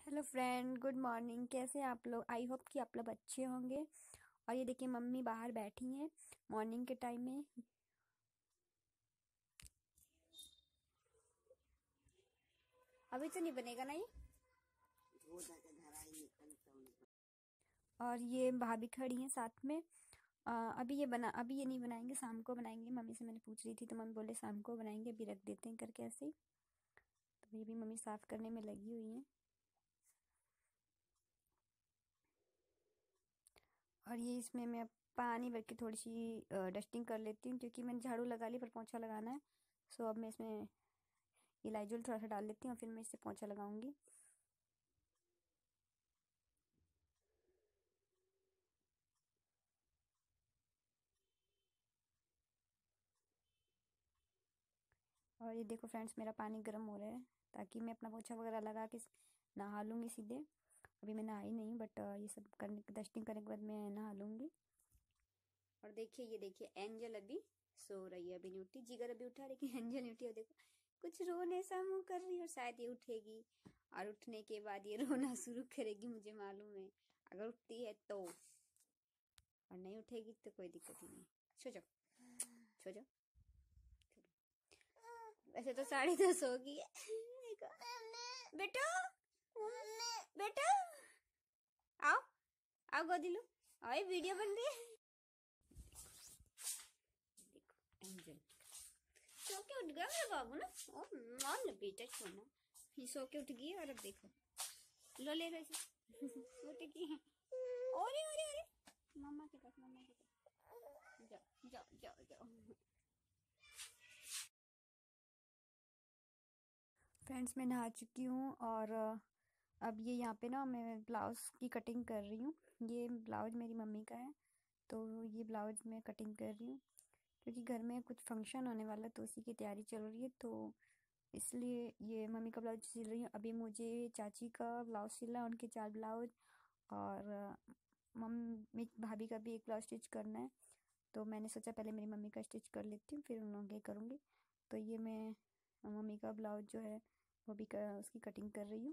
Hello friend, good morning. कैसे हैं आप लोग? आई होप कि आप लोग अच्छे होंगे। और ये देखिए, मम्मी बाहर बैठी हैं मॉर्निंग के टाइम में। अभी तो नहीं बनेगा ना ये। और ये भाभी खड़ी हैं साथ में। अभी ये नहीं बनाएंगे, शाम को बनाएंगे। मम्मी से मैंने पूछ रही थी तो मम्मी बोले शाम को बनाएंगे, अभी रख देते हैं करके ऐसे ही। तो ये भी मम्मी साफ करने में लगी हुई हैं। और ये इसमें मैं पानी भर के थोड़ी सी डस्टिंग कर लेती हूँ, क्योंकि मैंने झाड़ू लगा ली पर पोंछा लगाना है। सो अब मैं इसमें इलायजोल थोड़ा सा डाल लेती हूँ और फिर मैं इससे पोंछा लगाऊंगी। और ये देखो फ्रेंड्स, मेरा पानी गर्म हो रहा है ताकि मैं अपना पोछा वगैरह लगा के नहा लूँगी सीधे। अभी मैं नहाई नहीं, बट ये सब करने डस्टिंग करने के बाद मैं नहा लूँगी। और देखिए, ये देखिए, एंजल अभी सो रही है, अभी नहीं उठी। जिगर अभी उठा लेकिन एंजल नहीं उठी। और देखो, कुछ रोने सा मुंह कर रही है और शायद ये उठेगी। और उठने के बाद ये रोना शुरू करेगी, मुझे मालूम है। अगर उठती है तो, और नहीं उठेगी तो कोई दिक्कत ही नहीं। सो जाओ, सो जाओ। वैसे तो 10:30 होगी है। देखो बेटा, बेटा आओ, आओ गोदी लो। आओ, वीडियो बन रही है। देखो एंजल सो के उठ गया मेरा बाबू ना। ओ मान बेटा सोना, ये सो के उठ गई। और अब देखो, लो ले रहे उठ गई है। अरे अरे अरे, मम्मा के पास, मम्मा के पास जाओ जाओ जाओ जाओ। फ्रेंड्स, मैं नहा चुकी हूँ। और अब ये यहाँ पे ना मैं ब्लाउज की कटिंग कर रही हूँ। ये ब्लाउज मेरी मम्मी का है, तो ये ब्लाउज मैं कटिंग कर रही हूँ क्योंकि घर में कुछ फंक्शन होने वाला है, तो उसी की तैयारी चल रही है। तो इसलिए ये मम्मी का ब्लाउज सिल रही हूँ। अभी मुझे चाची का ब्लाउज सिलना है, उनके 4 ब्लाउज। और मम्मी भाभी का भी एक ब्लाउज स्टिच करना है। तो मैंने सोचा पहले मेरी मम्मी का स्टिच कर लेती हूँ, फिर उन लोगों के करूँगी। तो ये मैं मम्मी का ब्लाउज जो है वो भी उसकी कटिंग कर रही हूँ।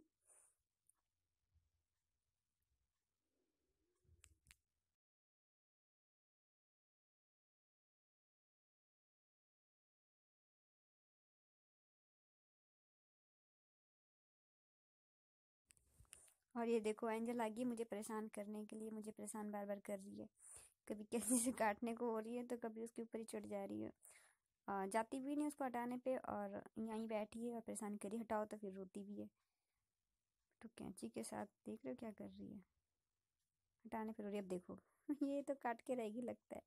और ये देखो, एंजल आ गई मुझे परेशान करने के लिए। मुझे परेशान बार बार कर रही है। कभी कैसे से काटने को हो रही है तो कभी उसके ऊपर ही चढ़ जा रही है। जाती भी नहीं उसको हटाने पे, और यहीं बैठी है और परेशान करी। हटाओ तो फिर रोती भी है। तो कैंची के साथ देख रहे हो क्या कर रही है, हटाने पे रो रही है। अब देखो ये तो काट के रहेगी लगता है।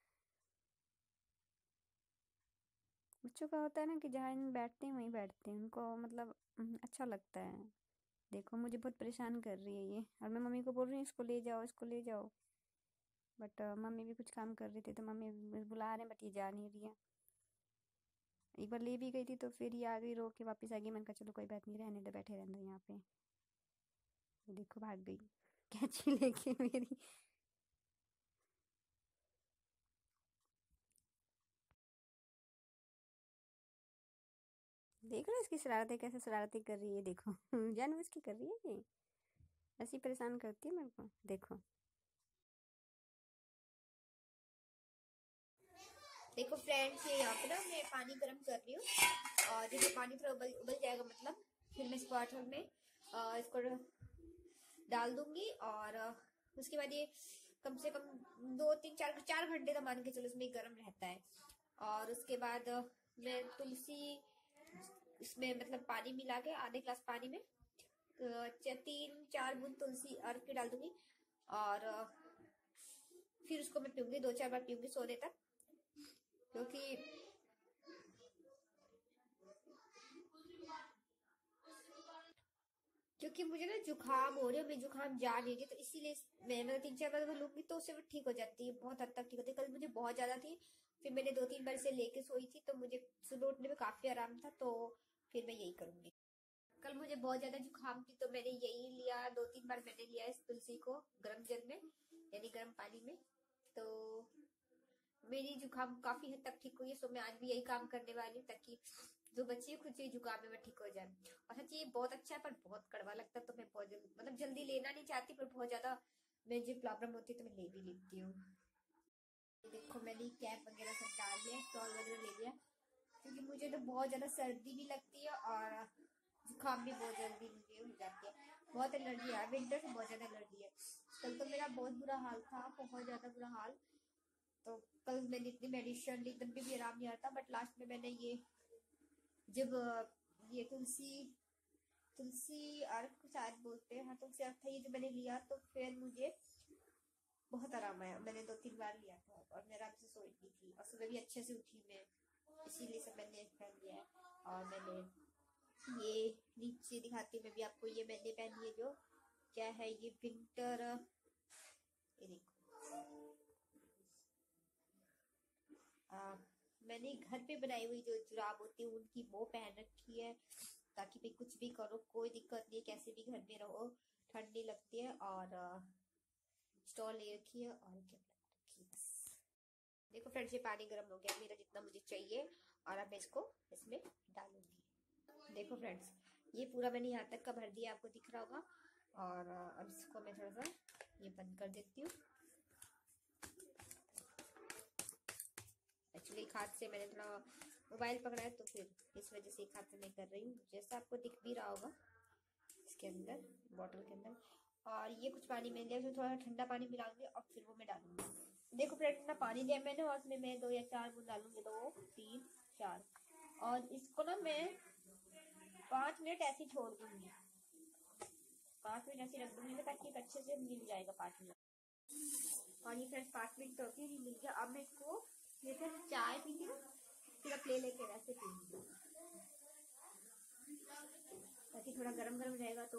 बच्चों का होता है ना कि जहाँ बैठते हैं वहीं बैठते हैं, उनको मतलब अच्छा लगता है। देखो, मुझे बहुत परेशान कर रही है ये, और मैं मम्मी को बोल रही हूँ इसको ले जाओ, इसको ले जाओ। बट मम्मी भी कुछ काम कर रही थी तो मम्मी बुला रहे हैं, बट ये जा नहीं रही है। एक बार ले भी गई थी तो फिर ये आ गई, रो के वापस आ गई। मैंने कहा चलो कोई बात नहीं, रहने दो, बैठे रहने दो यहाँ पे। ये देखो भाग गई कैंची लेके मेरी। देख लो इसकी शरारतें, कैसे शरारतें कर रही है। देखो जानबूझ के कर रही है ये, ऐसी परेशान करती है मेरे को। देखो देखो फ्रेंड्स, ये यहाँ पे ना मैं पानी गर्म कर रही हूँ। और जब ये पानी थोड़ा उबल उबल जाएगा, मतलब फिर मैं इसको वाटर में इसको डाल दूंगी। और उसके बाद ये कम से कम 2 3 4 4 घंटे तो मान के चलो इसमें गर्म रहता है। और उसके बाद मैं तुलसी इसमें मतलब पानी मिला के, आधे ग्लास पानी में 3 4 बूंद तुलसी अर्क के डाल दूंगी। और फिर उसको मैं पीऊंगी, 2 4 बार पीऊंगी सोने तक। क्योंकि क्योंकि मुझे ना जुकाम हो रही है, मैं जुकाम जा नहीं रही, तो इसीलिए मैं मतलब 3 4 बार लूंगी तो उससे ठीक हो जाती है, बहुत हद तक ठीक होती है। कल मुझे बहुत ज्यादा थी, फिर मैंने 2 3 बार से लेके सोई थी, तो मुझे सुबह उठने में काफी आराम था। तो फिर मैं यही करूंगी। कल मुझे बहुत ज्यादा जुकाम थी तो मैंने यही लिया, 2 3 बार मैंने लिया इस तुलसी को गर्म जल में, यानी गर्म पानी में। तो मेरी जुकाम काफी हद तक ठीक हुई है। सो मैं आज भी यही काम करने वाली हूँ ताकि जो बच्ची है खुद से जुकाम में ठीक हो जाए। और सच्ची ये बहुत अच्छा है, पर बहुत कड़वा लगता है, तो मैं बहुत मतलब जल्दी लेना नहीं चाहती, पर बहुत ज्यादा मुझे प्रॉब्लम होती है तो मैं ले भी लेती हूँ। देखो मैंने कैप वगैरह सब डाल लिया, स्टॉल वगैरह ले लिया, क्योंकि मुझे तो बहुत ज्यादा सर्दी भी लगती है और जुकाम भी बहुत जल्दी मुझे हो जाती है, बहुत एलर्जी है, विंटर से बहुत ज्यादा एलर्जी है। कल तो मेरा बहुत बुरा हाल था, बहुत ज्यादा बुरा हाल। तो कल मैंने इतनी मेडिसिन ली तब भी आराम नहीं आता, बट लास्ट में मैंने ये जब ये तुलसी तुलसी अर्क शायद बोलते हैं, हाँ तुलसी अर्क था ये जो मैंने लिया, तो फिर मुझे बहुत आराम आया। मैंने 2-3 बार लिया था और मैं आराम से सोई भी थी और सुबह भी अच्छे से उठी मैं, इसीलिए सब मैंने पहन लिया है। और मैंने ये नीचे दिखाती मैं भी आपको, ये मैंने पहनी है जो क्या है ये विंटर, ये देखो मैंने घर पे बनाई हुई जो जुराब होती है उनकी वो पहन रखी है, ताकि भाई कुछ भी करो कोई दिक्कत नहीं है, कैसे भी घर में रहो ठंड नहीं लगती है। और स्टॉल ले रखी है और क्या रखी है बस। देखो फ्रेंड्स ये पानी गर्म हो गया मेरा जितना मुझे चाहिए, और अब मैं इसको इसमें डालूंगी। देखो फ्रेंड्स ये पूरा मैंने यहाँ तक का भर दिया, आपको दिख रहा होगा। और अब इसको मैं थोड़ा सा ये बंद कर देती हूँ। एक्चुअली एक हाथ से मैंने थोड़ा मोबाइल पकड़ा है, तो फिर इस वजह से एक हाथ से मैं कर रही हूँ, जैसा आपको दिख भी रहा होगा इसके अंदर बॉटल के अंदर। और ये कुछ पानी मैंने लिया, थोड़ा ठंडा पानी मिलाऊंगी और फिर वो मैं डालूंगी। देखो फ्रेंड्स इतना पानी लिया मैंने और उसमें मैं 2 या 4 बूंद डालूंगी, 2 3 4। और इसको ना मैं 5 मिनट ऐसे ही छोड़ दूंगी, 5 मिनट ऐसे रख दूंगी ताकि अच्छे से मिल जाएगा 5 मिनट। और ये फ्रेंड्स 5 मिनट तो ही मिल गया। अब मैं इसको जैसे चाय पीती ना सिर्फ ले लेके वैसे पीऊंगी, ताकि थोड़ा गरम गरम रहेगा तो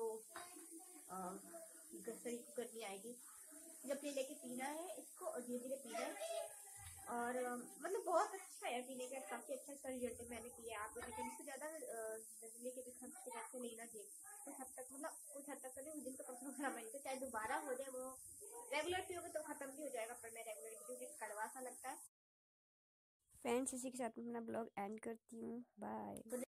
शरीर को गर्मी आएगी। जब ले लेके पीना है इसको और धीरे धीरे पीना है। और मतलब बहुत अच्छा है पीने का, काफी अच्छा इसका रिजल्ट है, मैंने पिया आप लेकिन इससे ज्यादा नजले के भी से लेना चाहिए कुछ हद तक, मतलब कुछ हद तक करें उस दिन तो कम से कम खराब नहीं, तो चाहे दोबारा हो जाए वो रेगुलर पियोगे तो खत्म भी हो जाएगा, पर मैं रेगुलर क्योंकि कड़वा सा लगता है। फ्रेंड्स इसी के साथ मैं अपना ब्लॉग एंड करती हूँ, बाय।